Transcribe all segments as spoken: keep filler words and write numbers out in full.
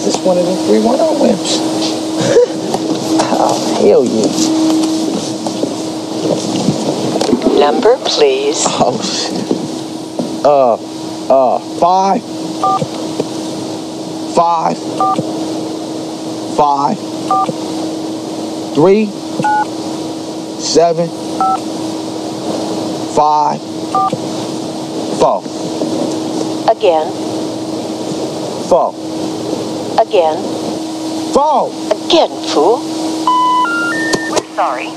just one of them three one oh wimps. Oh, hell yeah. Number, please. Oh, shit. Uh, uh, five. Five. Five. Three. Seven. Five. Four. Again. Four. Again. Four. Again, fool. We're sorry.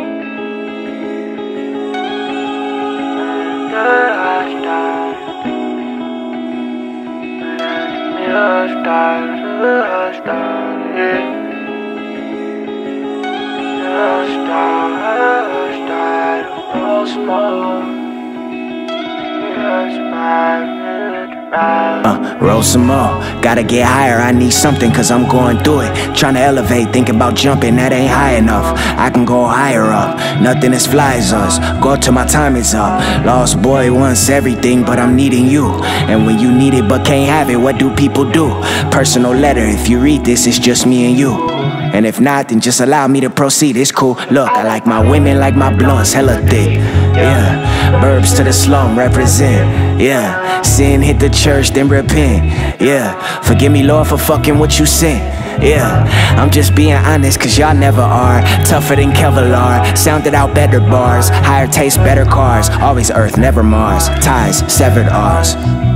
Uh, roll some more, gotta get higher, I need something cause I'm going through it. Tryna elevate, thinking about jumping, that ain't high enough. I can go higher up, nothing as flies us. Go till my time is up. Lost boy wants everything, but I'm needing you. And when you need it but can't have it, what do people do? Personal letter, if you read this, it's just me and you. And if not, then just allow me to proceed, it's cool. Look, I like my women like my blunts, hella thick. Yeah, burbs to the slum, represent. Yeah, sin hit the church, then repent. Yeah, forgive me, Lord, for fucking what you sent. Yeah, I'm just being honest, cause y'all never are. Tougher than Kevlar, sounded out better bars. Higher taste, better cars. Always Earth, never Mars. Ties, severed ours.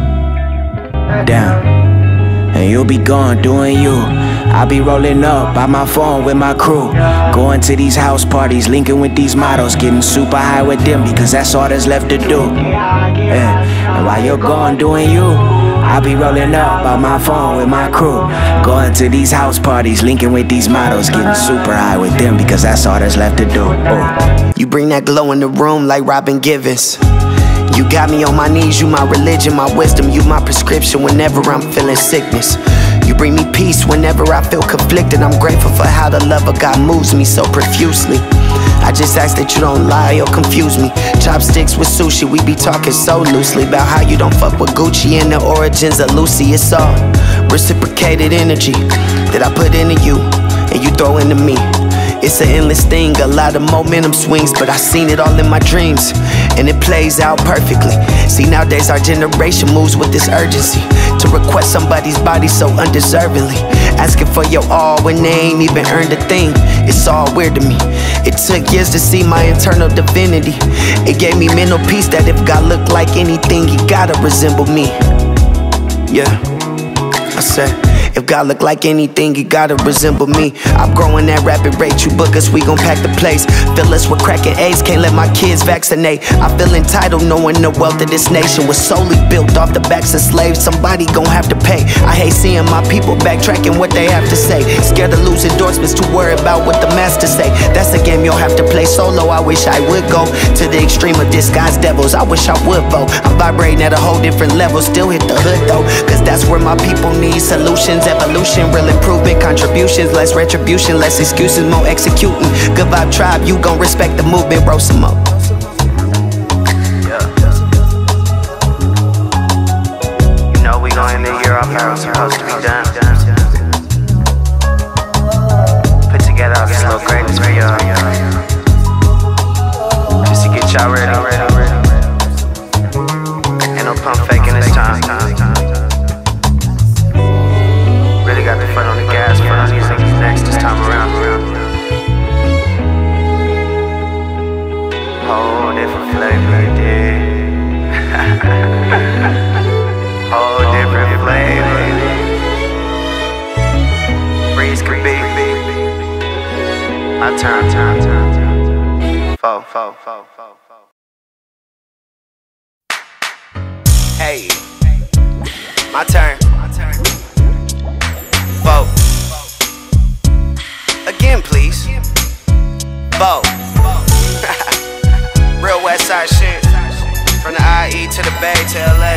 Down, and you'll be gone doing you. I'll be rolling up by my phone with my crew, going to these house parties, linking with these models, getting super high with them because that's all there's left to do. Yeah. And while you're gone doing you, I'll be rolling up by my phone with my crew, going to these house parties, linking with these models, getting super high with them because that's all there's left to do. Ooh. You bring that glow in the room like Robin Givens. You got me on my knees, you my religion, my wisdom, you my prescription whenever I'm feeling sickness. You bring me peace whenever I feel conflicted. I'm grateful for how the love of God moves me so profusely. I just ask that you don't lie or confuse me. Chopsticks with sushi, we be talking so loosely about how you don't fuck with Gucci and the origins of Lucy. It's all reciprocated energy that I put into you and you throw into me. It's an endless thing, a lot of momentum swings, but I seen it all in my dreams, and it plays out perfectly. See, nowadays our generation moves with this urgency to request somebody's body so undeservingly, asking for your all when they ain't even earned a thing. It's all weird to me. It took years to see my internal divinity. It gave me mental peace that if God looked like anything, he gotta resemble me. Yeah, I said, if God look like anything, he gotta resemble me. I'm growing at rapid rate, you book us, we gon' pack the place. Fill us with cracking AIDS, can't let my kids vaccinate. I feel entitled knowing the wealth of this nation was solely built off the backs of slaves. Somebody gon' have to pay. I hate seeing my people backtracking what they have to say. Scared to lose endorsements, too worried about what the masters say. That's a game you'll have to play solo. I wish I would go to the extreme of disguised devils. I wish I would vote. I'm vibrating at a whole different level, still hit the hood though, cause that's where my people need solutions. Evolution, real improvement, contributions, less retribution, less excuses, more executing. Good vibe tribe, you gon' respect the movement, bro, some more. Yeah. You know we gon' end the year off how it's supposed to be done. Put together all this little greatness for y'all, just to get y'all ready. Ain't no pump faking this time. Really got the foot on the gas, foot on these niggas next this time around. Whole different flavor, dude. Whole different flavor. Breeze could be. My turn, turn, turn, turn. Fo, fo, fo, fo, fo. Hey, my turn. My turn. Vote. Again, please. Vote. Real West Side shit. From the I E to the Bay to L A.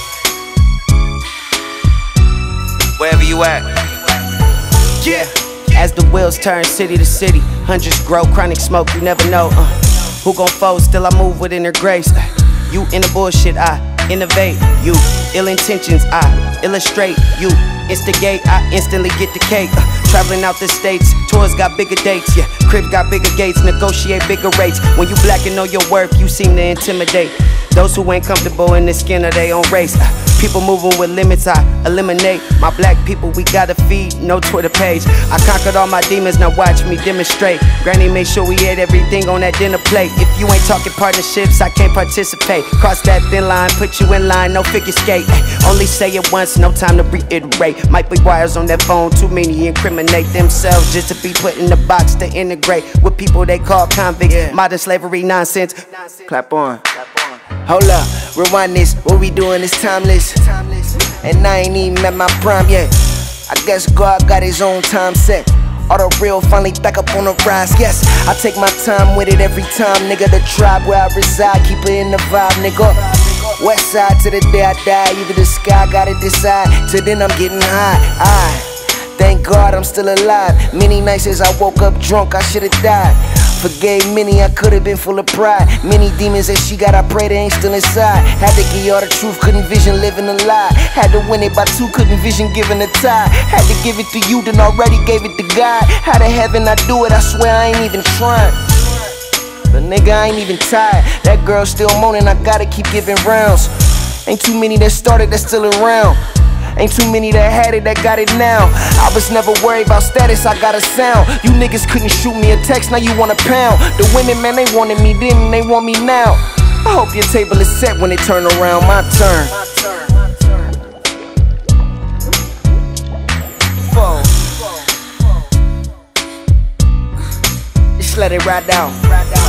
Wherever you at. Yeah. As the wheels turn city to city, hundreds grow, chronic smoke, you never know. Uh, who gon' fold? Still I move with inner grace. You in the bullshit, I innovate. You ill intentions, I illustrate. You instigate, I instantly get the cake. Uh, traveling out the states, tours got bigger dates, yeah. Cribs got bigger gates, negotiate bigger rates. When you black and know your worth, you seem to intimidate those who ain't comfortable in the skin of their own race. Uh, people moving with limits, I eliminate. My black people, we gotta feed, no Twitter page. I conquered all my demons, now watch me demonstrate. Granny made sure we ate everything on that dinner plate. If you ain't talking partnerships, I can't participate. Cross that thin line, put you in line, no figure skate. Only say it once, no time to reiterate. Might be wires on that phone, too many incriminate themselves just to be put in the box to integrate with people they call convicts. Yeah. Modern slavery nonsense. Clap on. Clap on. Hold up, rewind this. What we doing is timeless. And I ain't even at my prime yet. I guess God got his own time set. All the real finally back up on the rise. Yes, I take my time with it every time, nigga. The tribe where I reside, keep it in the vibe, nigga. West side to the day I die. Either the sky gotta decide. Till then I'm getting high. I thank God I'm still alive. Many nights as I woke up drunk, I should've died. Forgave many, I could've been full of pride. Many demons that she got, I pray they ain't still inside. Had to give y'all the truth, couldn't vision living a lie. Had to win it by two, couldn't vision giving a tie. Had to give it to you, then already gave it to God. How the heaven I do it, I swear I ain't even trying. But nigga, I ain't even tired. That girl still moaning, I gotta keep giving rounds. Ain't too many that started, that's still around. Ain't too many that had it, that got it now. I was never worried about status, I got a sound. You niggas couldn't shoot me a text, now you want a pound. The women, man, they wanted me then and they want me now. I hope your table is set when it turn around, my turn. Four. Just let it ride out.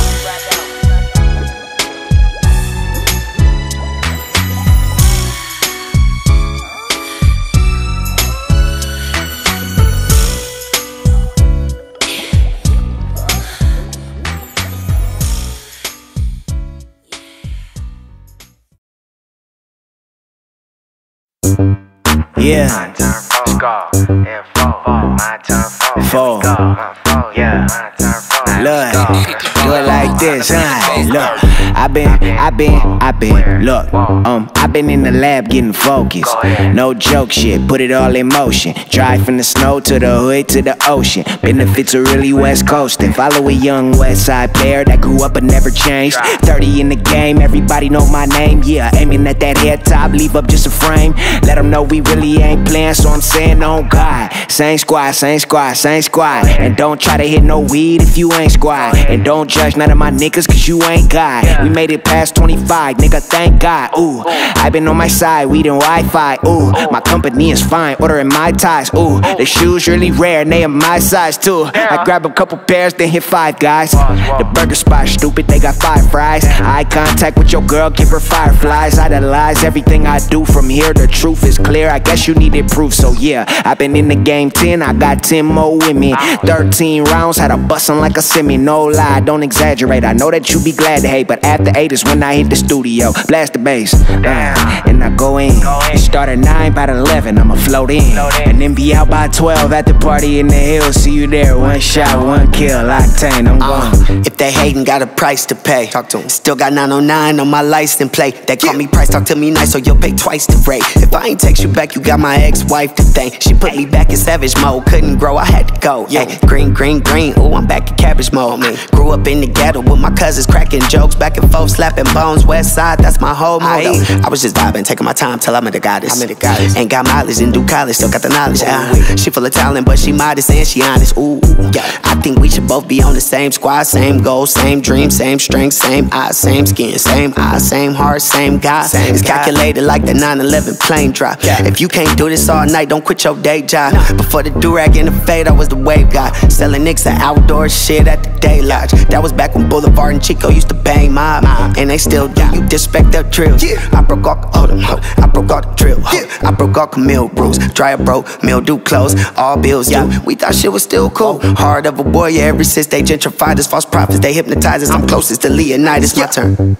Yeah. My turn four, and four. My turn four, Four. yeah. My turn four, Look, do it like this, huh? Look, I been, I been, I been, look, um, I been in the lab getting focused. No joke shit, put it all in motion. Drive from the snow to the hood to the ocean. Benefits are really West Coastin'. Follow a young West Side player that grew up and never changed. thirty in the game, everybody know my name. Yeah, aiming at that head top, leave up just a frame. Let them know we really ain't playing, so I'm saying on God. Same squad, same squad, same squad. And don't try to hit no weed if you ain't squad. And don't judge none of my niggas cause you ain't God. We made it past twenty-five, nigga, thank God. Ooh, I been on my side, we done Wi-Fi. Ooh, my company is fine, ordering my ties. Ooh, the shoes really rare and they are my size too. I grab a couple pairs, then hit five guys. The burger spot stupid, they got five fries. Eye contact with your girl, give her fireflies. Idolize everything I do from here, the truth is clear. I guess you needed proof, so yeah. I been in the game ten, I got ten more with me. Thirteen rounds, had a bustin' like a semi. No lie, don't exaggerate, I know that you be glad to hate. But after eight is when I hit the studio, blast the bass, uh, and I go in. It start at nine, by eleven, I'ma float in. And then be out by twelve at the party in the hills. See you there, one shot, one kill, octane, I'm gone. Uh, if they hatin', got a price to pay. Talk to 'em. Still got nine oh nine on my license plate. They call me Price, talk to me nice, so you'll pay twice the rate. If I ain't text you back, you got my ex-wife to thank. She put me back in savage mode, couldn't grow, I had to go. Ay, green, green, green, ooh, I'm back in cabbage mode. Man, grew up in the ghetto with my cousins cracking jokes, back and forth, slapping bones, west side, that's my whole motto. I was just vibing, taking my time till I met the goddess. I met the goddess. Ain't got mileage, didn't do college, still got the knowledge. Uh, she full of talent, but she modest and she honest. Ooh, yeah. I think we should both be on the same squad, same goals, same dreams, same strength, same eyes, same skin, same eyes, same heart, same guy. Same it's guy. Calculated like the nine eleven plane drop. Yeah. If you can't do this all night, don't quit your day job. Nah. Before the durag and the fade, I was the wave guy. Selling nicks and outdoor shit at the day lodge. That was back when Boulevard and Chico used to bang mob. And they still do, you disrespect their drills. Yeah. I broke all, hold them, hold, I broke all the drill. Yeah. I broke all Camille rules. Dryer broke, meal do close, all bills due. We thought shit was still cool. Heart of a warrior ever since they gentrified us. False prophets, they hypnotized us. I'm closest to Leonidas, my turn.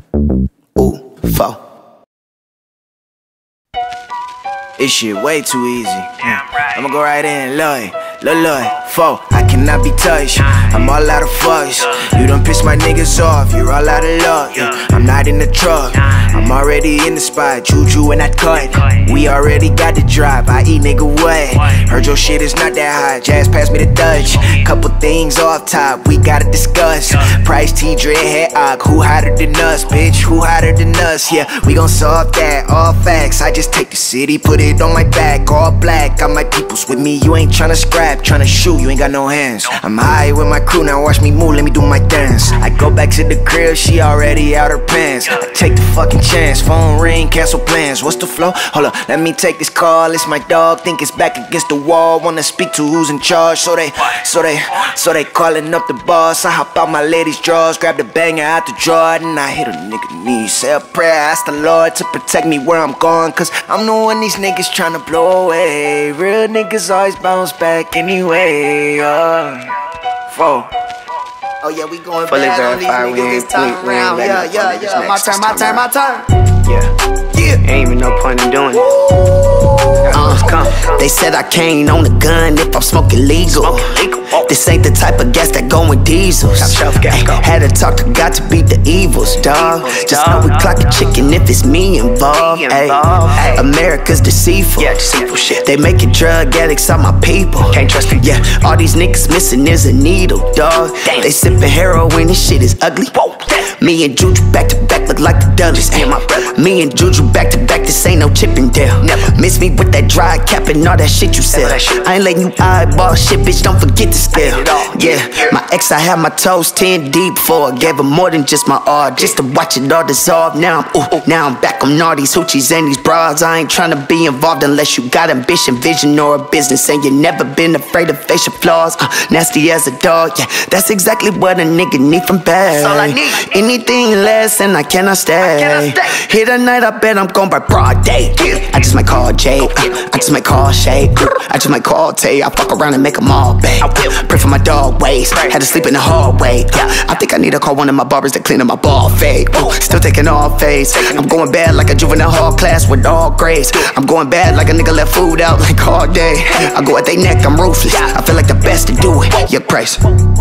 Ooh, four. This shit way too easy. Damn right. I'ma go right in, Lloyd, Lloyd, Lloyd, four. I cannot be touched. I'm all out of fuss. You done pissed my niggas off, you're all out of luck. Yeah. I'm not in the truck, I'm already in the spot. Juju and that cut, we already got the drive. I eat nigga what? Heard your shit is not that hot. Jazz pass me the Dutch. Couple things off top, we gotta discuss. Price T, Dread, Head Ock. Who hotter than us, bitch? Who hotter than us? Yeah, we gon' solve that, all facts. I just take the city, put it on my back, all black. Got my peoples with me, you ain't tryna scrap, tryna shoot, you ain't got no hands. I'm high with my crew, now watch me move, let me do my dance. I go back to the crib, she already out her pants. I take the fucking chance, phone ring, cancel plans. What's the flow? Hold up, let me take this call. It's my dog, think it's back against the wall. Wanna speak to who's in charge, so they, so they, so they calling up the boss. I hop out my lady's drawers, grab the banger out the drawer, and I hit a nigga knee. Say a prayer, ask the Lord to protect me where I'm going, cause I'm the one these niggas tryna blow away. Real niggas always bounce back anyway. Uh, four. Oh yeah, we going Fully bad on these verified, we niggas this ain't- time we- we ain't around. letting Yeah, up yeah, on niggas yeah. My next turn, this my time turn, my around. turn. Yeah, Yeah. ain't even no point in doing it. Uh, they said I can't own a gun if I'm smoking legal. This ain't the type of gas that go in diesels. Ay, had to talk to God to beat the evils, dawg. Just know we clock a chicken if it's me involved. Ay, America's deceitful. They making drug addicts out my people. Can't trust them. Yeah, all these niggas missing is a needle, dawg. They sipping heroin, this shit is ugly. Me and Juju back to back look like the Dudleys. Ay, me and Juju back to back, this ain't no Chippendale. Never miss me with that dry cap and all that shit you said. I ain't letting you eyeball shit, bitch, don't forget to scale. Yeah, my ex, I had my toes ten deep for. Gave her more than just my all, just to watch it all dissolve. Now I'm, ooh, now I'm back on all these hoochies and these bras. I ain't tryna be involved unless you got ambition, vision, or a business, and you never been afraid to face your flaws. Uh, nasty as a dog, yeah, that's exactly what a nigga need from bad. That's all I need. Anything less and I cannot stay. I cannot stay. Here tonight, I bet I'm gone by broad day. I just might call Jay, uh, I just might call Shay, uh, I just might call Tay. I fuck around and make them all bang. Pray for my dog ways, had to sleep in the hallway. uh, I think I need to call one of my barbers to clean up my ball fade. Ooh, still taking all fades. I'm going bad like a juvenile hall class with all grades. I'm going bad like a nigga left food out like all day. I go at they neck, I'm ruthless. I feel like the best to do it. Your price.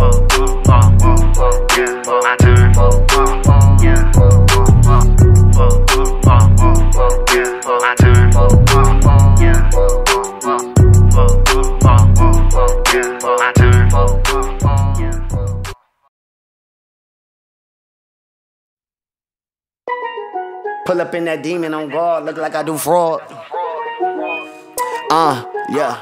Pull up in that demon on guard, look like I do fraud. Uh, yeah.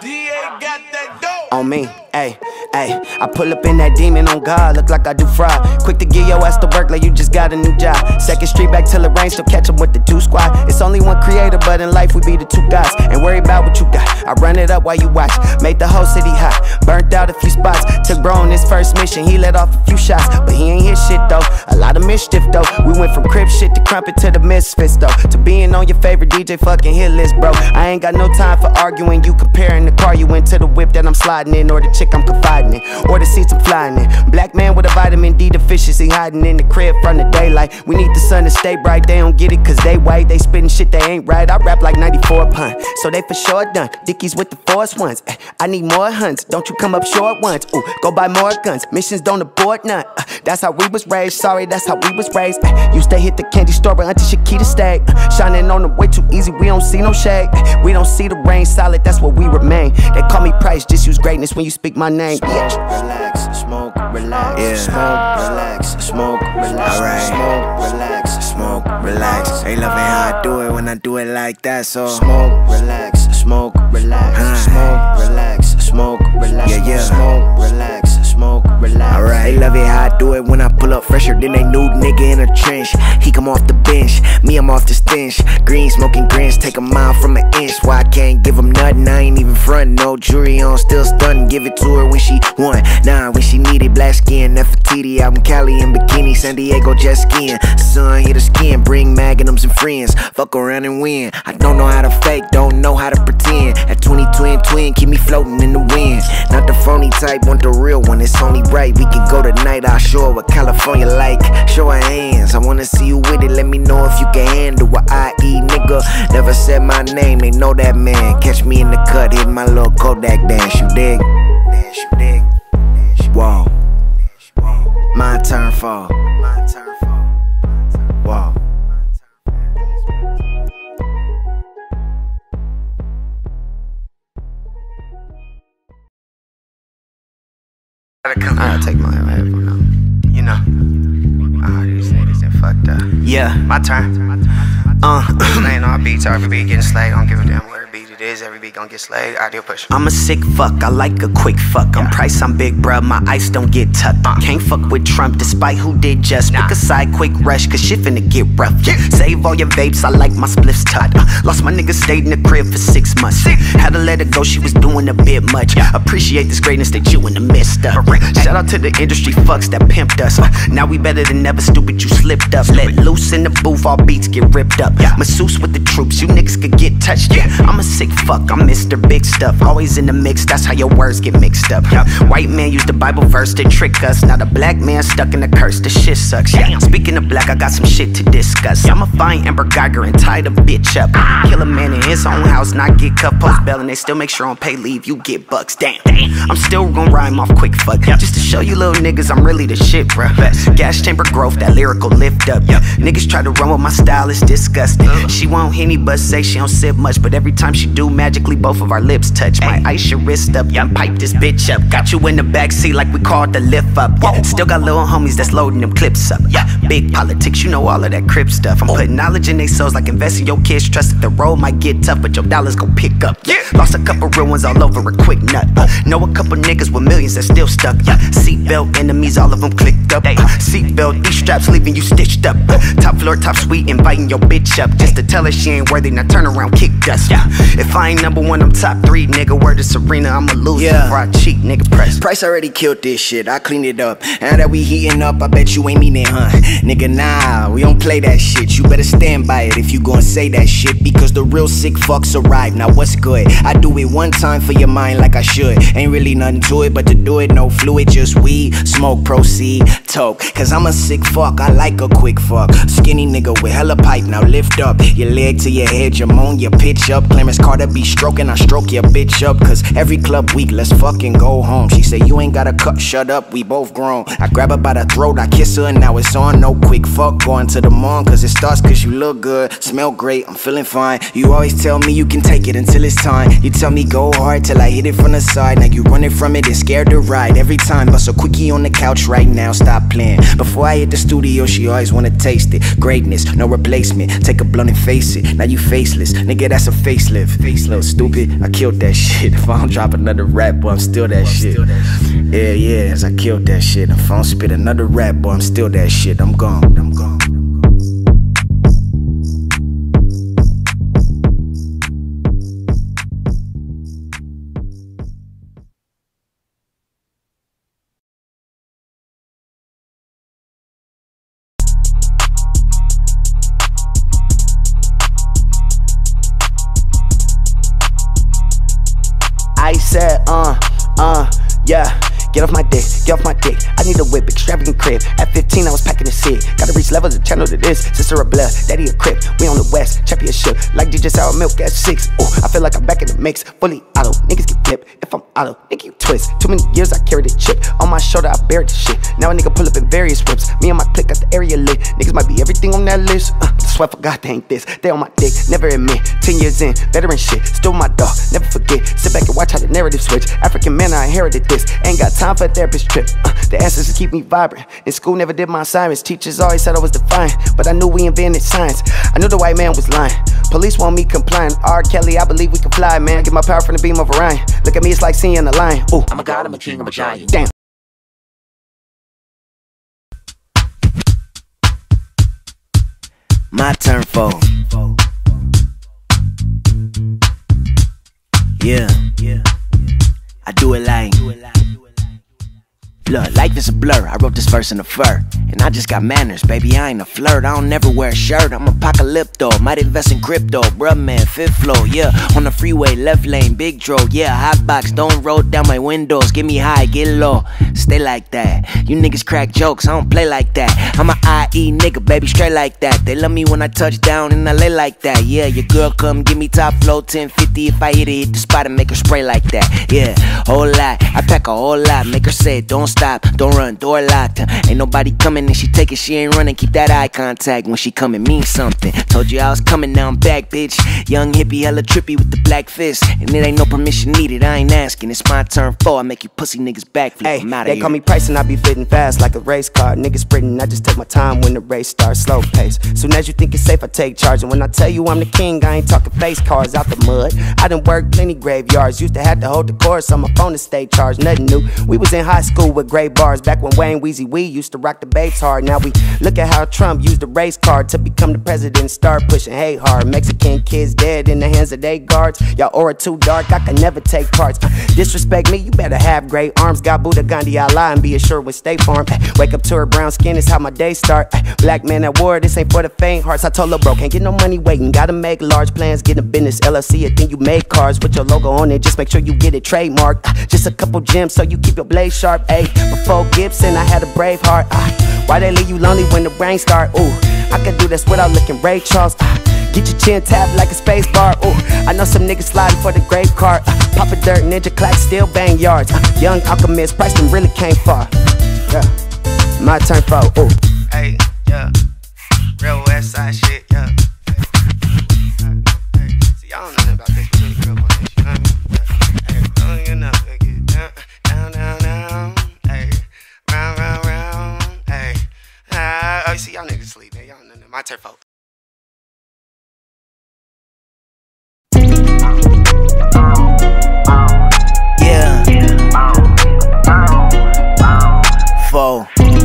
On me, ayy, ayy. I pull up in that demon on God, look like I do fraud. Quick to get your ass to work like you just got a new job. Second street back till it rains, still catch 'em with the two squad. It's only one creator, but in life we be the two guys. Ain't worry about what you got, I run it up while you watch. Made the whole city hot, burnt out a few spots. Took bro on his first mission, he let off a few shots. But he ain't hit shit though, a lot of mischief though. We went from crib shit to crumpet to the misfits though. To being on your favorite D J fucking hit list, bro. I ain't got no time for arguing, you comparing the car you into the whip that I'm sliding in, or the chick I'm confiding in, or the seats I'm flying in. Black man with a vitamin D deficiency hiding in the crib from the daylight. We need the sun to stay bright, they don't get it cause they white. They spitting shit they ain't right, I rap like ninety-four pun, so they for sure done. Dickies with the force ones, eh, I need more hunts, don't you come up short once. Ooh, go buy more guns, missions don't abort none. uh, That's how we was raised, sorry that's how we was raised. eh, Used to hit the candy store but Auntie Shakita stay. uh, Shining on the way too easy, we don't see no shade. eh, We don't see the rain solid, that's what we remain. They call me Price, just use greatness when you speak my name. Smoke, relax, smoke, relax, yeah. Smoke, relax, smoke, relax, alright. Smoke, relax, smoke, relax. They loving how I do it when I do it like that, so smoke, relax, smoke, relax, huh. Smoke, relax, smoke, relax, yeah, yeah. Smoke, relax, smoke, relax. Alright, they love it how I do it when I pull up fresher than they new nigga in a trench. He come off the bench, me I'm off the stench. Green smoking grins, take a mile from an inch. Why I can't give him nothing, I ain't even frontin'. No jury on, still stuntin'. Give it to her when she want, nah, when she need it. Black skin, Nefertiti out in Cali in bikini, San Diego jet skiing. Sun hit her skin, bring magnums and friends. Fuck around and win. I don't know how to fake, don't know how to pretend. At twenty twin twin, keep me floating in the wind. Not the phony type, want the real one. It's only right we can go tonight. I'll show her what California like. Show her hands, I wanna see you with it. Let me know if you can handle what I eat, nigga. Never said my name, they know that man. Catch me in the cut, hit my little Kodak dance. You dig? Dance, you dig? My turn fall. My turn fall. Wow. I'll take my headphone out. You know. Ah, these niggas that fucked up. Yeah, my turn. Uh, Slaying all beats, every beat getting slayed. Don't give a damn where beat it is, every beat gon' get slayed. Ideal push. I'm a sick fuck, I like a quick fuck. I'm price, I'm big bruh, my ice don't get tucked. Uh. Can't fuck with Trump despite who did just. Nah. Pick a side, quick rush, cause shit finna get rough. Yeah. Save all your vapes, I like my spliffs tucked. Uh. Lost my nigga, stayed in the crib for six months. Sick. Had to let her go, she was doing a bit much. Yeah. Appreciate this greatness that you in the midst of. Shout out to the industry fucks that pimped us. Uh. Now we better than ever, stupid, you slipped up. Let loose in the booth, all beats get ripped up. Yeah. Masseuse with the troops, you niggas could get touched. Yeah. I'm a sick fuck, I'm Mister Big Stuff. Always in the mix, that's how your words get mixed up. Yeah. White man used the Bible verse to trick us. Now the black man stuck in the curse, the shit sucks. Yeah. Speaking of black, I got some shit to discuss. I'ma find Amber Geiger and tie the bitch up. Kill a man in his own house, not get cut post bail, and they still make sure on pay leave, you get bucks. Damn. I'm still gon' rhyme off quick fuck. Just to show you little niggas I'm really the shit, bruh. Gas chamber growth, that lyrical lift up. Yeah. Niggas try to run with my style, it's disgusting. She won't Henny but say she don't sip much, but every time she do, magically both of our lips touch. Might ice your wrist up, yeah, pipe this bitch up. Got you in the backseat like we called the lift up. Yeah. Still got little homies that's loading them clips up. Yeah. Big politics, you know all of that crip stuff. I'm putting knowledge in they souls like investing your kids. Trust that the road might get tough, but your dollars gon' pick up. Yeah. Lost a couple real ones all over a quick nut. Uh, know a couple niggas with millions that still stuck. Yeah. Seatbelt enemies, all of them clicked up. Uh, Seatbelt, these straps leaving you stitched up. Uh, top floor, top suite, inviting your bitch up just to tell her she ain't worthy. Now turn around, kick dust. Yeah. If I ain't number one, I'm top three, nigga. Word to Serena, I'ma lose yeah. before I cheat, nigga. Price. Price already killed this shit. I cleaned it up. Now that we heating up, I bet you ain't mean it, huh? Nigga, nah, we don't play that shit. You better stand by it if you gon' say that shit, because the real sick fucks arrive. Now what's good? I do it one time for your mind like I should. Ain't really nothing to it, but to do it, no fluid, just weed, smoke, proceed, toke. Cause I'm a sick fuck, I like a quick fuck. Skinny nigga with hella pipe, now lift up your leg to your head, your moan, your pitch up. Clarence Carter be stroking, I stroke your bitch up. Cause every club week, let's fucking go home. She say you ain't got a cut, shut up, we both grown. I grab her by the throat, I kiss her, and now it's on. No quick fuck, going to the mall, cause it starts cause you look good, smell great, I'm feeling fine. You always tell me you can take it until it's time. You tell me go hard till I hit it from the side. Now you running from it and scared to ride. Every time, bust a quickie on the couch right now, stop playing. Before I hit the studio, she always wanna taste it. Greatness, no replacement, take a blunt and face it. Now you faceless, nigga, that's a facelift. Facelift, stupid, I killed that shit. If I don't drop another rap, boy, I'm still that shit. Yeah, yeah, as I killed that shit. If I don't spit another rap, boy, I'm still that shit. I'm gone, I'm gone. I said, uh, uh, yeah. Get off my dick, get off my dick. I need a whip, extravagant crib. At fifteen, I was packing a seed. Gotta reach levels to channel to this. Sister of blood, daddy a crip. We on the west, championship. Like D J Sour Milk at six. Ooh, I feel like I'm back in the mix. Fully auto, niggas get flipped. If I'm auto, nigga, you twist. Too many years, I carried the chip. On my shoulder, I buried the shit. Now a nigga pull up in various whips. Me and my clique got the area lit. Niggas might be everything on that list. Uh, I swear for God, they ain't this. They on my dick, never admit. Ten years in, veteran shit. Still my dog, never forget. Sit back and watch how the narrative switch. African man, I inherited this. Ain't got time for a therapist trip. Uh, the answers to keep me vibrant. In school, never did my assignments. Teachers always said I was defiant, but I knew we invented science. I knew the white man was lying. Police want me compliant. R. Kelly, I believe we can fly, man. Get my power from the beam of Orion. Look at me, it's like seeing a lion. Ooh, I'm a god, I'm a king, I'm a giant. Damn. My turn for. Yeah, yeah. I do it like. Look, life is a blur. I wrote this verse in the fur, and I just got manners, baby. I ain't a flirt. I don't never wear a shirt. I'm apocalypto. Might invest in crypto, bruh, man. Fifth floor, yeah. On the freeway, left lane, big dro, yeah. Hot box, don't roll down my windows. Get me high, get low. Stay like that. You niggas crack jokes. I don't play like that. I'm a I E nigga, baby, straight like that. They love me when I touch down in L A like that. Yeah, your girl come give me top flow, ten fifty. If I hit it, hit the spot and make her spray like that. Yeah, whole lot. I pack a whole lot. Make her say, don't stop. stop, don't run, door locked. Ain't nobody coming and she take it, she ain't running. Keep that eye contact when she coming, mean something. Told you I was coming, now I'm back, bitch. Young hippie, hella trippy with the black fist. And it ain't no permission needed, I ain't asking. It's my turn for I make you pussy niggas backflip. Hey, I'm outta they here. call me Price and I be fitting fast like a race car. Niggas sprinting, I just take my time when the race starts. Slow pace. Soon as you think it's safe, I take charge. And when I tell you I'm the king, I ain't talking face cars out the mud. I done worked plenty graveyards. Used to have to hold the chorus on my phone to stay charged. Nothing new. We was in high school with gray bars. Back when Wayne Weezy we used to rock the babes hard. Now we look at how Trump used the race card to become the president and start pushing hate hard. Mexican kids dead in the hands of they guards. Y'all aura too dark, I can never take parts. Uh, disrespect me, you better have great arms. Got Buddha, Gandhi, Allah, and be assured with State Farm. Uh, wake up to her brown skin, is how my day start. Uh, black man at war, this ain't for the faint hearts. I told her bro, can't get no money waiting. Gotta make large plans, get a business L L C, a thing you make cars with your logo on it. Just make sure you get it trademarked. Uh, just a couple gems so you keep your blade sharp. Ayy, before Gibson, I had a brave heart. Uh, why they leave you lonely when the rain start? Ooh, I could do this without looking Ray Charles. Uh, Get your chin tapped like a space bar. Ooh, I know some niggas sliding for the grave card. Uh, Pop a dirt, ninja clack, still bang yards. Uh, young alchemist, Price them really came far. Yeah, my turn for ooh. Hey, yeah, real West Side shit, yeah. Hey, hey. See, y'all don't know nothing about this, but really grew up on this, you know what I mean? Hey, don't you know, get down, down, down, down. Hey, round, round, round. Hey, ah, oh, you see, y'all niggas sleep, man. Y'all don't know nothing. My turn for. Yeah. Four.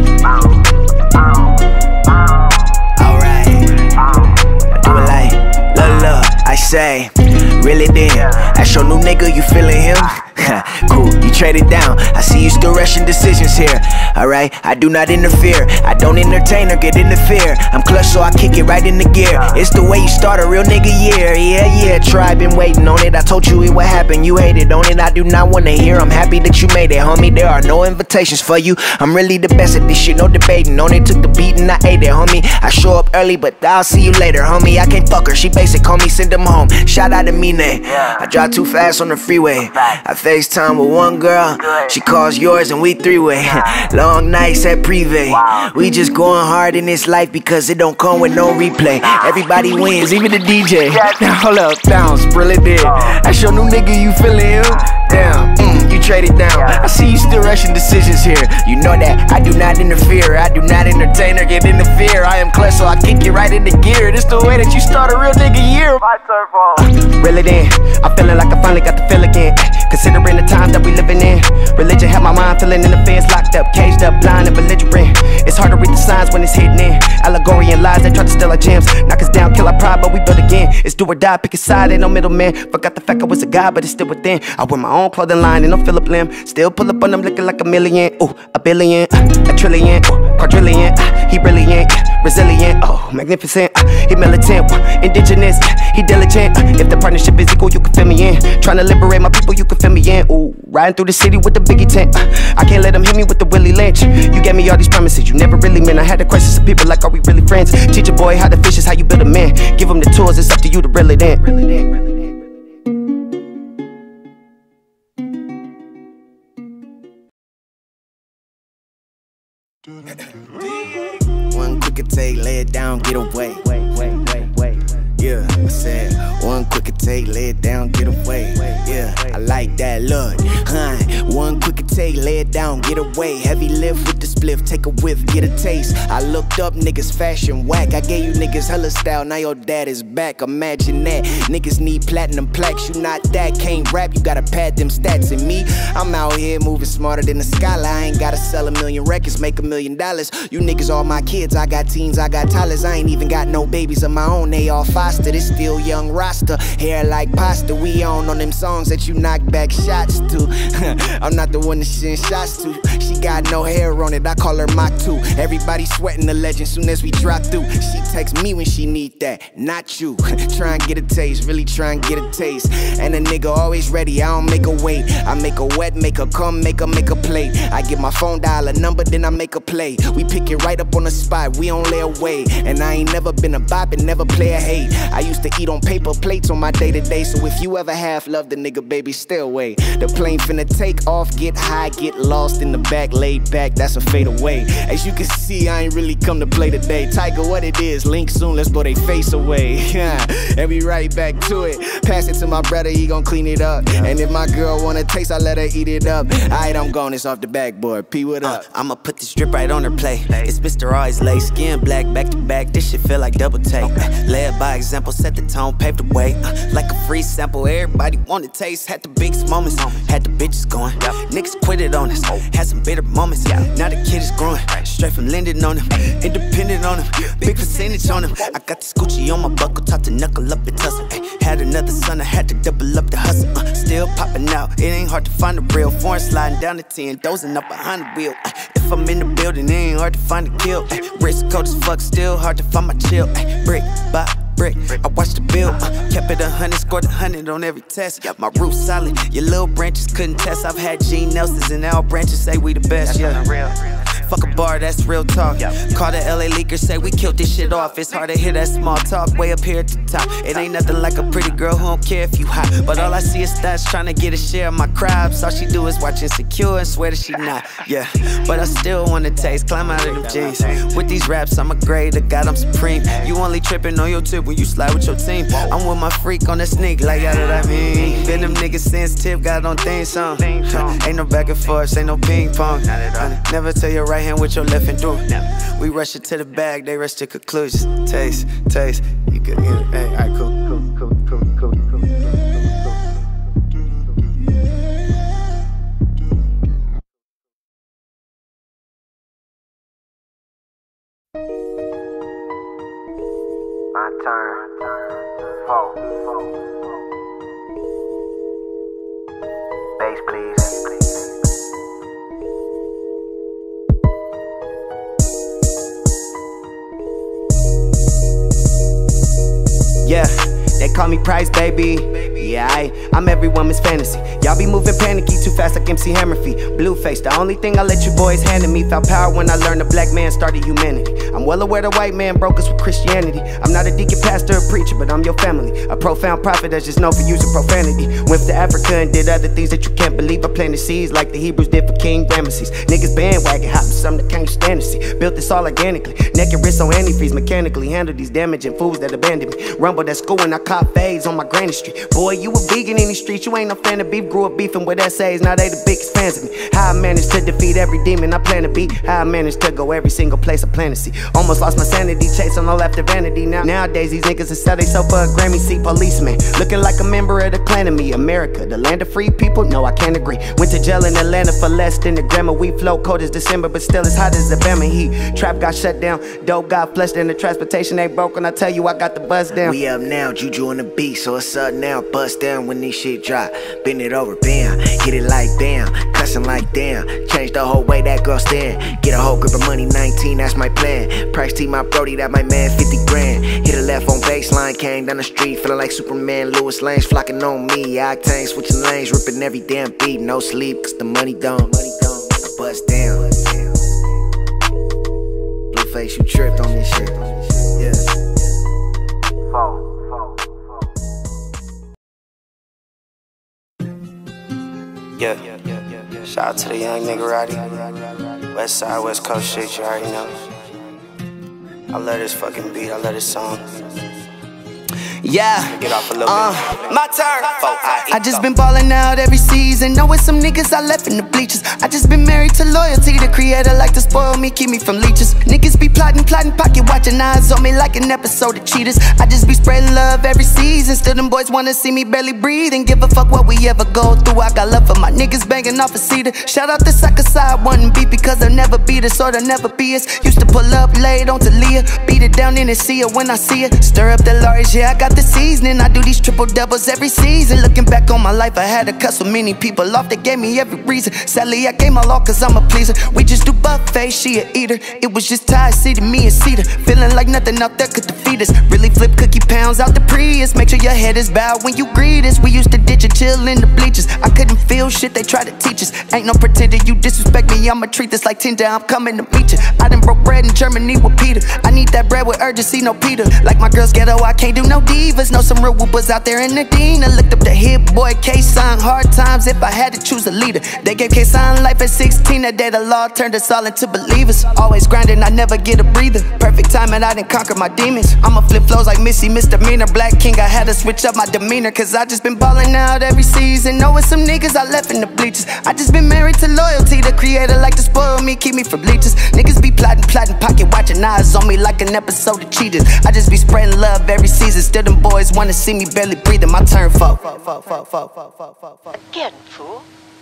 Alright. I do it like, look, look, I say, really then. That's your new nigga, you feeling him? Cool, you traded down. I see you still rushing decisions here. Alright, I do not interfere. I don't entertain or get interfere. I'm clutch, so I kick it right in the gear. It's the way you start a real nigga year. Yeah, yeah, try, been waiting on it. I told you it would happen, you hated on it. I do not wanna hear. I'm happy that you made it, homie. There are no invitations for you. I'm really the best at this shit, no debating on it. Took the beat and I ate it, homie. I show up early, but I'll see you later, homie. I can't fuck her, she basic, call me, send them home. Shout out to Mine. I drive too fast on the freeway. I FaceTime with one girl, she calls yours and we three-way. Long nights at Privé. We just going hard in this life because it don't come with no replay. Everybody wins, even the D J. Now hold up, bounce, really did. That's your new nigga, you feeling him? Damn, mm, you traded down. I see you still rushing decisions here. You know that I do not interfere. I do not entertain or get interfere. I am clutch, so I kick you right into gear. This the way that you start a real nigga year. My turn for uh, really then, I'm feeling like I finally got the feel again. Considering the times that we living in, religion had my mind feeling in the fence, locked up, caged up, blind and belligerent. It's hard to read the signs when it's hidden in. Allegory and lies that try to steal our gems. Knock us down, kill our pride, but we build again. It's do or die, pick a side, ain't no middleman. Forgot the fact I was a guy, but it's still within. I wear my own clothing line and I'm Philip Lim. Still pull up on them looking like a million. Ooh, a billion, uh, a trillion, ooh, quadrillion. Uh, he brilliant, uh, resilient, oh, magnificent. Uh, he militant, uh, indigenous, uh, he diligent. Uh, if the partnership is equal, you can fill me in. Trying to liberate my people, you can fill me in. Ooh, riding through the city with the biggie tent. Uh, I can't let them hit me with the Willie Lynch. You gave me all these promises, you never really meant. I had to question some people like, are we really friends? Teach a boy how to fish is how you build a man. Give him the tools, it's up to you to reel it in. Reel it in, reel it in. One quick take, lay it down, get away. Wait, wait, wait, wait. Yeah, I said one quick take, lay it down, get away. Yeah, I like that. Look, huh? One quick take, lay it down, get away. Heavy lift with the spliff, take a whiff, get a taste. I looked up niggas fashion whack. I gave you niggas hella style, now your dad is back. Imagine that. Niggas need platinum plaques, you not that. Can't rap, you gotta pad them stats. And me, I'm out here moving smarter than the skyline. I ain't gotta sell a million records, make a million dollars. You niggas all my kids, I got teens, I got toddlers. I ain't even got no babies of my own, they all foster. This still young roster, hair like pasta. We on on them songs that you knock back shots to. I'm not the one to send shots to. She got no hair on it, I call her Mach two. Everybody sweating the legend soon as we drop through. She text me when she need that, not you. Try and get a taste, really try and get a taste. And a nigga always ready, I don't make her wait. I make her wet, make her come, make her make a play. I get my phone dial a number, then I make a play. We pick it right up on the spot, we don't lay away. And I ain't never been a bop and never play a hate. I used to eat on paper plates on my day to day. So if you ever have loved a nigga, baby, stay away. The plane finna take off, get high. how I get lost in the back, laid back, that's a fade away. As you can see, I ain't really come to play today. Tiger, what it is, link soon, let's blow they face away. And we right back to it. Pass it to my brother, he gon' clean it up. And if my girl wanna taste, I let her eat it up. Alright, I'm gone, it's off the backboard. P, what up? Uh, I'ma put this drip right on her plate. It's Mister Always late, skin black, back to back. This shit feel like double take. Uh, led by example, set the tone, paved the way. Uh, like a free sample, everybody wanna taste. Had the biggest moments, had the bitches going. Niggas quit it on us, had some bitter moments. Now the kid is growing, straight from Linden on him. Independent on him, big percentage on him. I got this Gucci on my buckle, top to knuckle up and tussle. Had another son, I had to double up the hustle. Uh, still popping out, it ain't hard to find a real. Foreign sliding down the ten, dozing up behind the wheel. Uh, if I'm in the building, it ain't hard to find a kill. Uh, wrist cold as fuck, still hard to find my chill. Uh, brick by brick, I watched the bill. Uh, kept it a hundred, scored a hundred on every test. My roof solid, your little branches couldn't test. I've had Gene Nelsons and all branches say we the best. Yeah. Fuck a bar, that's real talk. Call the L A leaker, say we killed this shit off. It's hard to hear that small talk way up here at the top. It ain't nothing like a pretty girl who don't care if you hot. But all I see is stats trying to get a share of my crabs. All she do is watch Insecure and swear that she not. Yeah, but I still wanna taste, climb out of them jeans. With these raps, I'm a grade, God, I'm supreme. You only tripping on your tip when you slide with your team. I'm with my freak on the sneak, like how did I mean? Been them niggas sensitive, got on theme song. Ain't no back and forth, ain't no ping pong. Never tell your right hand what your left hand doing. We rush it to the bag, they rush to conclusions. Taste, taste, you could get it. Hey, alright, cool, cool, cool, cool, cool, cool, cool. My turn. Four. Bass, please. Yeah, they call me Price, baby. Yeah, I, I'm every woman's fantasy. Y'all be moving panicky too fast like M C Hammer feet. Blueface, the only thing I let you boys handed me. Felt power when I learned a black man started humanity. I'm well aware the white man broke us with Christianity. I'm not a deacon, pastor, or preacher, but I'm your family. A profound prophet that's just known for using profanity. Went to Africa and did other things that you can't believe. I planted seeds like the Hebrews did for King Ramesses. Niggas bandwagon hopping, something that can't stand to see. Built this all organically. Naked wrists on antifreeze, mechanically handle these damaging fools that abandoned me. Rumble that school and I caught fades on my granny street. Boy, you a vegan in these streets, you ain't no fan of beef. Grew up beefing with S As, now they the biggest fans of me. How I managed to defeat every demon I plan to be. How I managed to go every single place I plan to see. Almost lost my sanity, chasing all after vanity. Now nowadays these niggas that sell they soap for a Grammy seat. Policeman, looking like a member of the clan of me. America, the land of free people, no I can't agree. Went to jail in Atlanta for less than the grammar. We flow cold as December, but still as hot as the Bama heat. Trap got shut down, dope got flushed, and the transportation ain't broke. And I tell you I got the buzz down. We up now, Juju on the beat, so it's up now. Bust down when this shit drop. Bend it over, bam. Hit it like damn, cussing like damn. Change the whole way that girl stand. Get a whole grip of money, nineteen, that's my plan. Price T my Brody, that my man, fifty grand. Hit a left on baseline, came down the street, feeling like Superman. Lewis Lane's flocking on me. Octane switching lanes, ripping every damn beat. No sleep, cause the money don't. Money don't. I bust down. Blueface, you tripped on this shit. Yeah. Four. Yeah, shout out to the young nigga Roddy. West side, West Coast shit, you already know. I love this fucking beat, I love this song. Yeah, get off a little uh, bit. My turn. I, I just been ballin' out every season. Know with some niggas I left in the bleachers. I just been married to loyalty. The creator like to spoil me, keep me from leeches. Niggas be plotting, plotting, pocket watching eyes on me like an episode of Cheaters. I just be spreading love every season. Still them boys wanna see me barely breathe and give a fuck what we ever go through. I got love for my niggas banging off a cedar. Shout out the sucker side, one beat because they'll never beat us or they'll never be us. Used to pull up late on Talia, beat it down in and see her when I see her. Stir up the large, yeah, I got the seasoning. I do these triple doubles every season. Looking back on my life, I had to cut so many people off that gave me every reason. Sadly, I gave my law cause I'm a pleaser. We just do buffet, she a eater. It was just Ty City, me and Cedar. Feeling like nothing out there could defeat us. Really flip cookie pounds out the Prius. Make sure your head is bowed when you greet us. We used to ditch and chill in the bleachers. I couldn't feel ill shit they try to teach us. Ain't no pretender, you disrespect me, I'ma treat this like Tinder. I'm coming to meet you. I done broke bread in Germany with Peter. I need that bread with urgency, no Peter. Like my girl's ghetto, I can't do no divas. Know some real whoopers out there in the dean. I looked up the hit boy K-Sign, hard times if I had to choose a leader. They gave K-Sign life at sixteen, that day the law turned us all into believers. Always grinding, I never get a breather. Perfect timing, I done conquer my demons. I'ma flip flows like Missy, misdemeanor. Black King, I had to switch up my demeanor, cause I just been ballin' out every season. Knowing some niggas I left in the bleachers. I just been married to loyalty. The creator like to spoil me, keep me from bleachers. Niggas be plotting, plotting, pocket watching eyes on me like an episode of Cheaters. I just be spreading love every season. Still them boys wanna see me barely breathing. My turn, fuck. Again, fool.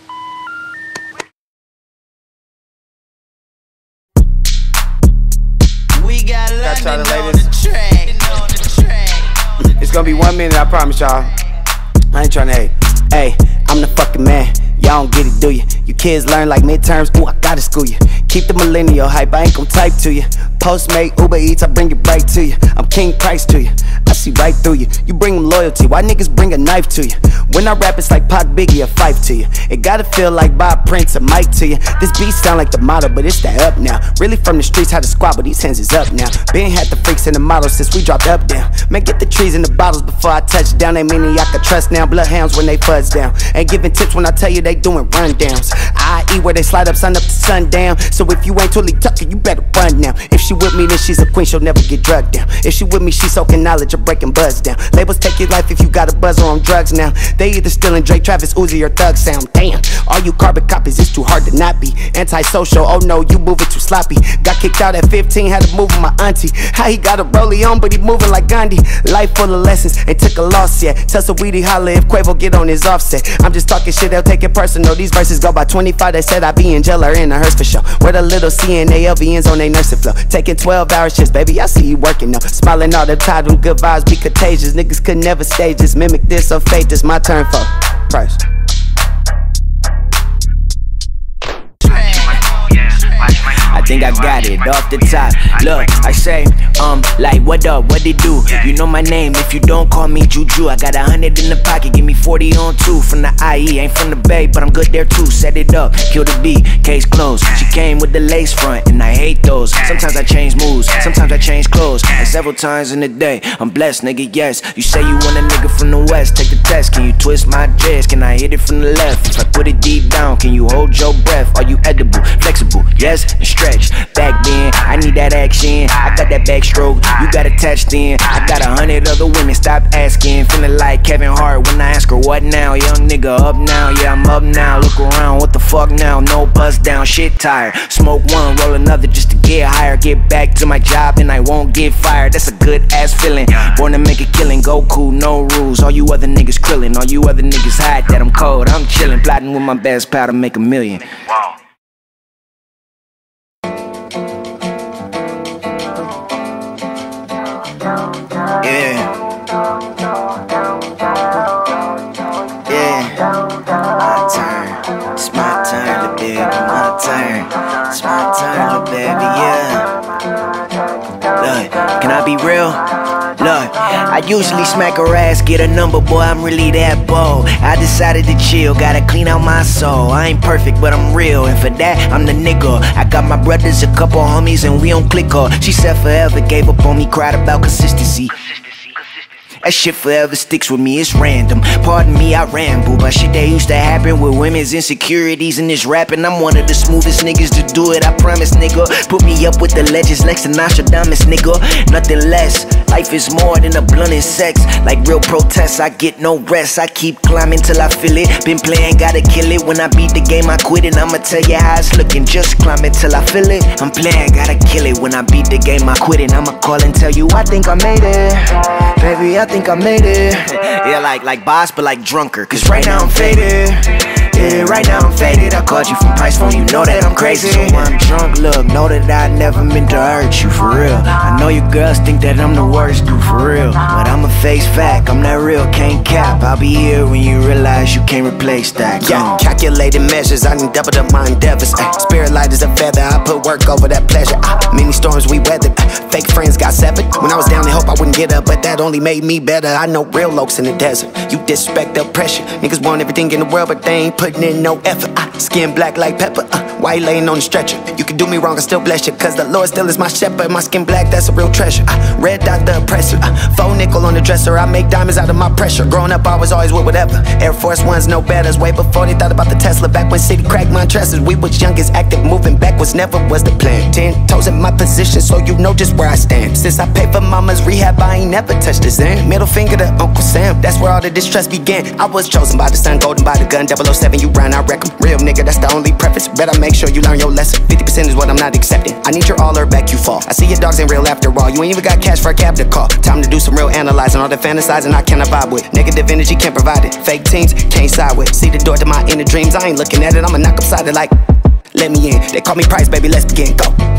We got Got y'all, London the on ladies. the track. On the track. It's gonna be one minute, I promise y'all. I ain't tryna hate. Hey, I'm the fucking man. Y'all don't get it, do you? You kids learn like midterms. Ooh, I gotta school you. Keep the millennial hype, I ain't gon' type to you. Postmate, Uber Eats, I bring it right to you. I'm King Price to you. I see right through you. You bring them loyalty. Why niggas bring a knife to you? When I rap, it's like Pac, Biggie, a fife to you. It gotta feel like Bob Prince, a mic to you. This beat sound like the motto, but it's that up now. Really from the streets, how to squat, but these hands is up now. Been had the freaks and the models since we dropped up down. Man, get the trees and the bottles before I touch down. Ain't many I can trust now. Bloodhounds when they fuzz down. Ain't giving tips when I tell you they doing rundowns. I eat where they slide up, sun up to sundown. So if you ain't Tully Tucker, you better run now. If she with me, then she's a queen, she'll never get drugged down. If she with me, she's soaking knowledge or breaking buzz down. Labels take your life if you got a buzz or on drugs now. They either stealing Drake, Travis, Uzi, or Thug sound. Damn, all you carbon copies, it's too hard to not be. Antisocial, oh no, you moving too sloppy. Got kicked out at fifteen, had to move with my auntie. How he got a rollie on, but he moving like Gandhi. Life full of lessons, ain't took a loss yet. Tell Saweetie holla if Quavo get on his offset. I'm just talking shit, they'll take it personal. These verses go by twenty-five, they said I be in jail or in a hearse for sure. Where the little C N A L V Ns on they nursing flow. Taking twelve hour shifts, baby, I see you working though. Smiling all the time, them good vibes be contagious. Niggas could never stage this, mimic this or fake this. My turn for price. I think I got it off the top. Look, I say, um, like, what up, what it do? You know my name, if you don't call me Juju. I got a hundred in the pocket, give me forty on two. From the I E, ain't from the Bay, but I'm good there too. Set it up, kill the beat, case closed. She came with the lace front, and I hate those. Sometimes I change moves, sometimes I change clothes. And several times in the day, I'm blessed, nigga, yes. You say you want a nigga from the West, take the test. Can you twist my dress? Can I hit it from the left? If I put it deep down, can you hold your breath? Are you edible, flexible, yes, and stretch? Back then, I need that action. I got that backstroke, you got attached in. I got a hundred other women, stop asking. Feeling like Kevin Hart when I ask her what now. Young nigga up now, yeah I'm up now. Look around, what the fuck now? No buzz down, shit tired. Smoke one, roll another just to get higher. Get back to my job and I won't get fired. That's a good ass feeling. Born to make a killing, go cool, no rules. All you other niggas krillin', all you other niggas hide that I'm cold. I'm chillin', plotting with my best pal to make a million. Yeah. Yeah. My turn. It's my turn, little baby. My turn. It's my turn, little baby. Yeah. Look, can I be real? Look, I usually smack her ass, get a number, boy, I'm really that bold. I decided to chill, gotta clean out my soul. I ain't perfect, but I'm real, and for that, I'm the nigga. I got my brothers, a couple homies, and we don't click her. She said forever, gave up on me, cried about consistency. That shit forever sticks with me, it's random. Pardon me, I ramble, but shit that used to happen with women's insecurities and this rapping. I'm one of the smoothest niggas to do it, I promise, nigga. Put me up with the legends, Lex and Nostradamus, nigga. Nothing less, life is more than a blunt and sex. Like real protests, I get no rest. I keep climbing till I feel it. Been playing, gotta kill it. When I beat the game, I quit it. I'ma tell you how it's looking, just climbing till I feel it. I'm playing, gotta kill it. When I beat the game, I quit it. I'ma call and tell you I think I made it. Baby, I think I made it. Yeah, like like boss, but like drunker. Cause right now I'm faded. Yeah, right now I'm faded. I called you from Price Phone, you know that I'm crazy. So when I'm drunk, look, know that I never meant to hurt you, for real. I know you girls think that I'm the worst dude, for real. But I'm a face fact, I'm that real, can't cap. I'll be here when you realize you can't. can't replace that. Come Yeah, on. calculated measures, I done doubled up my endeavors. Ay, spirit light as a feather, I put work over that pleasure. Ah, many storms we weathered, ay, fake friends got severed. When I was down, they hope I wouldn't get up, but that only made me better. I know real oaks in the desert, you disrespect the pressure. Niggas want everything in the world, but they ain't putting in no effort. Ah, skin black like pepper, uh, white laying on the stretcher. You can do me wrong, I still bless you, cause the Lord still is my shepherd. My skin black, that's a real treasure. Ah, red dot the oppressor, ah, faux nickel on the dresser. I make diamonds out of my pressure. Growing up, I was always with whatever. Air Force Ones, no betters. Way before they thought about the Tesla. Back when city cracked my trestles, we was youngest, active, moving backwards never was the plan. Ten toes in my position, so you know just where I stand. Since I paid for mama's rehab, I ain't never touched the Zen. Middle finger to Uncle Sam, that's where all the distrust began. I was chosen by the sun, golden by the gun. double oh seven, you run, I wreck 'em. Real nigga, that's the only preference. Better make sure you learn your lesson. fifty percent is what I'm not accepting. I need your all or back you fall. I see your dogs ain't real after all. You ain't even got cash for a cab to call. Time to do some real analyzing. All the fantasizing I cannot vibe with. Negative energy can't provide it. Fake teams can't side with. See the door to my inner dreams, I ain't looking at it. I'ma knock upside it like, let me in. They call me Price, baby, let's begin, go.